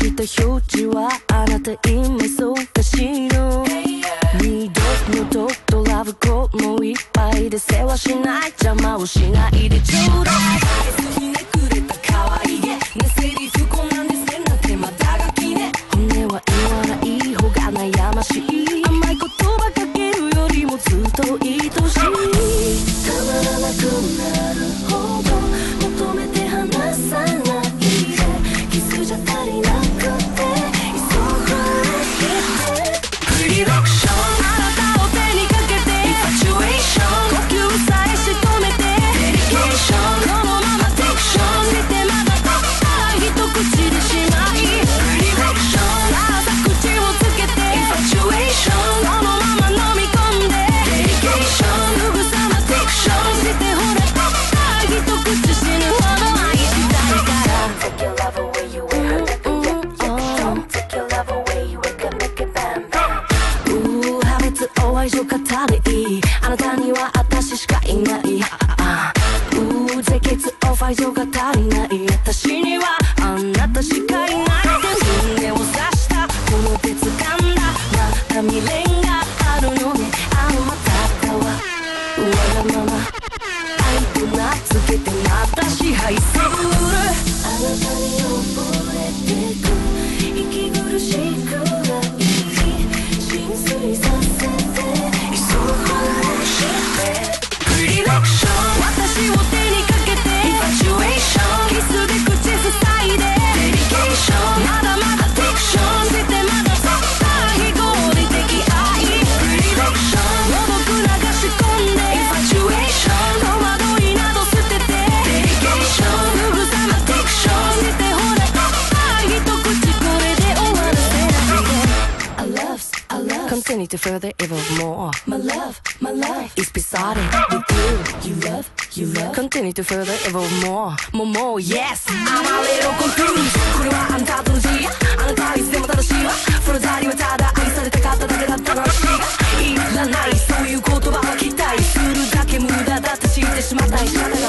した表示はあなた今そうかしら。二度のとラブコールもいっぱいで世話しない邪魔をしないでちょうだい。ひねくれた可愛げねセリフこんなんですねなんてまたがきね。本音は言わない方が悩ましい。甘い言葉かけるよりもずっと愛しい。たまらなくなるほど求めて離さないでキスじゃ足りなくて急がれてプリロクションあなたを手にかけてインファチュエーション呼吸さえ仕留めてデリケーションこのままテクションしてまだたった一口でしないプリロクションさあさ口をつけてインファチュエーションこのまま飲み込んでデリケーションすぐさまテクションしてほらたった一口死ぬほど愛したいから Take your love away you ain't heard that yet Don't take your love away you ain't gonna make it bam bam 破滅を愛情語りあなたには私しかいない清潔を愛情が足りない私にはあなたしかいない胸を刺したこの鉄感だまた未練があるのねあのまたかはわがまま愛と名付けてまた支配するあなたに溺れてく息苦しくない浸水させて急がれしてプリロクション私を手にかけてインファチュエーションキスで口塞いでデリケーションまだまだテクションしてまだたった非合理的愛プリロクションもどく流し込んでインファチュエーション戸惑いなど捨ててデリケーションすぐさまテクションしてほらたった一口これで終わらせないで I love continue to further evolve more my love is beside it with you love continue to further evolve more yes I'm a little confused これはあんたとの字あなたはいつでも正しいわフロザリはただ愛されたかっただけだった話がいらないそういう言葉は期待するだけ無駄だって知ってしまった